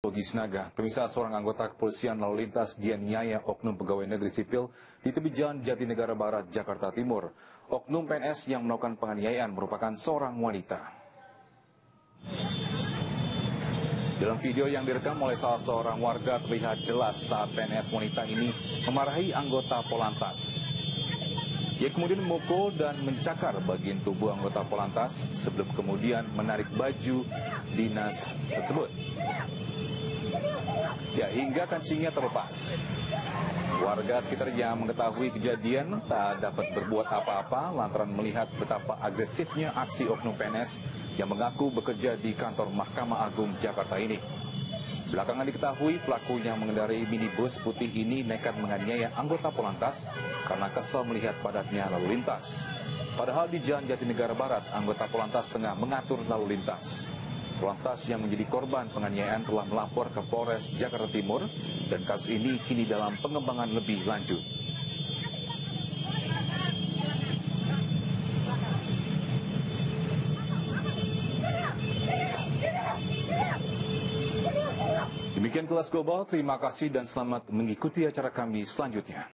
Bogis Naga. Pemirsa, seorang anggota kepolisian lalu lintas dianiaya oknum pegawai negeri sipil di tepi jalan Jatinegara Barat, Jakarta Timur. Oknum PNS yang melakukan penganiayaan merupakan seorang wanita. Dalam video yang direkam oleh salah seorang warga terlihat jelas saat PNS wanita ini memarahi anggota Polantas. Ia kemudian memukul dan mencakar bagian tubuh anggota Polantas sebelum kemudian menarik baju dinas tersebut. Ya, hingga kancingnya terlepas. Warga sekitar yang mengetahui kejadian tak dapat berbuat apa-apa lantaran melihat betapa agresifnya aksi oknum PNS yang mengaku bekerja di kantor Mahkamah Agung Jakarta ini. Belakangan diketahui pelaku yang mengendarai minibus putih ini nekat menganiaya anggota Polantas karena kesal melihat padatnya lalu lintas. Padahal di Jalan Jatinegara Barat, anggota Polantas tengah mengatur lalu lintas. Polantas yang menjadi korban penganiayaan telah melapor ke Polres Jakarta Timur dan kasus ini kini dalam pengembangan lebih lanjut. Demikian Kelas Global, terima kasih dan selamat mengikuti acara kami selanjutnya.